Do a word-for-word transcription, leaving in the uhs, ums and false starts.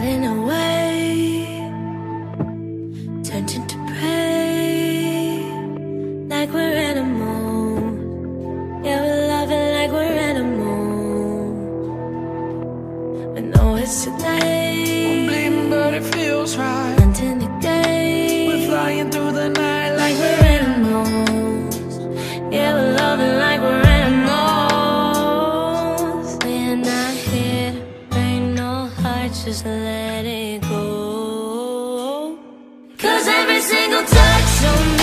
hiding away, turned into prey, like we're animals. Yeah, we're loving like we're animals. We know it's today, I'm bleeding but it feels right. hunting the day, We're flying through the night like like we're animals. Yeah, we're loving like we're animals. We're not here to break no hearts, just let it go. 'Cause every single touch on